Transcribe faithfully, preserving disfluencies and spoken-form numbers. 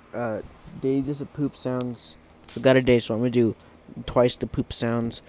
uh, Days of poop sounds. Forgot a day, so I'm gonna do twice the poop sounds.